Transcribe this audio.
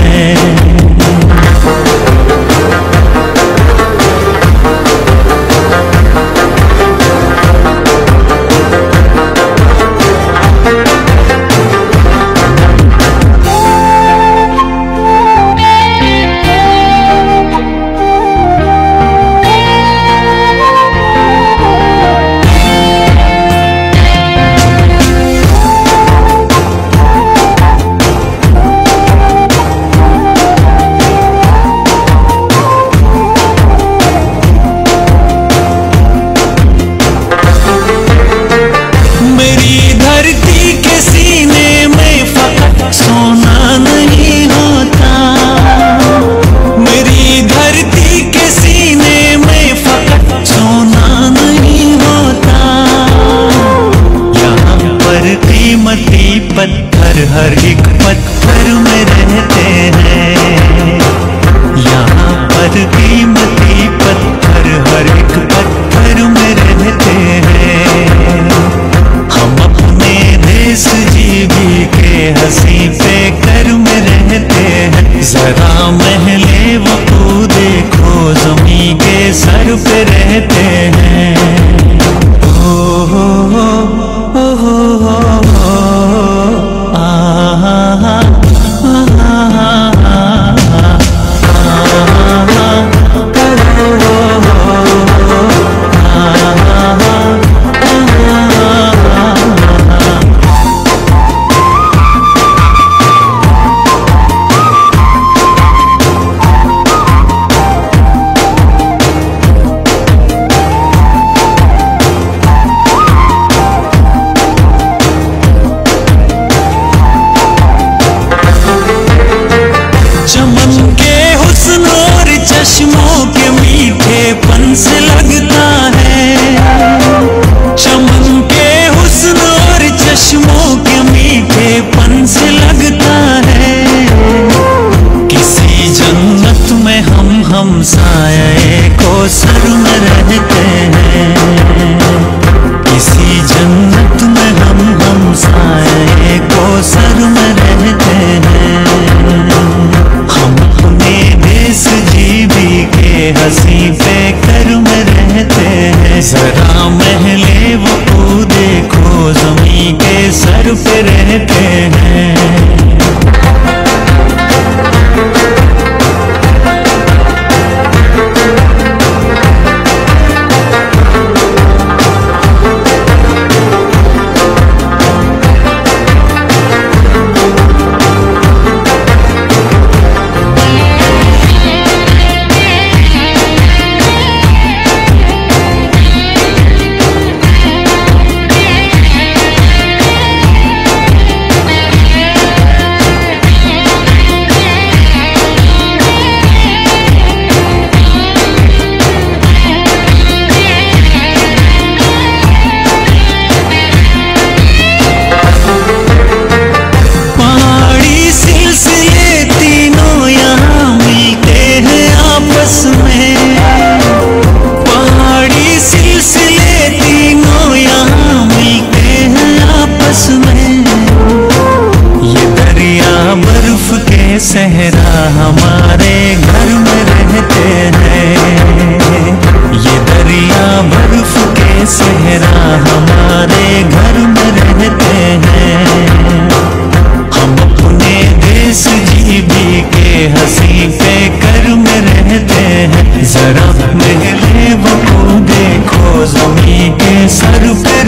पत्थर हर एक पत्थर में रहते हैं। यहाँ पर कीमती पत्थर हर एक पत्थर में रहते हैं। हम अपने देश जीवी के हंसी पे कर में रहते हैं। जरा महले वकू देखो ज़मीं के सर पे रहते हैं। ओ हो चश्मों के मीठेपन से लगता है। चमन के हुस्न और चश्मों के मीठेपन से लगता है। किसी जन्नत में हम साये को सर में रहते हैं। किसी जन्नत में हम साये को सर में रहते हैं। हम अपने देश जीवी के हंसी पे कर में रहते हैं। जरा महले वकू देखो ज़मीं के सर पे रहते हैं। सहरा हमारे घर में रहते हैं। ये दरिया बर्फ के सहरा हमारे घर में रहते हैं। हम अपने देश जीवी के हंसी पे कर में रहते हैं। जरा महले वकू देखो ज़मीं के सर पे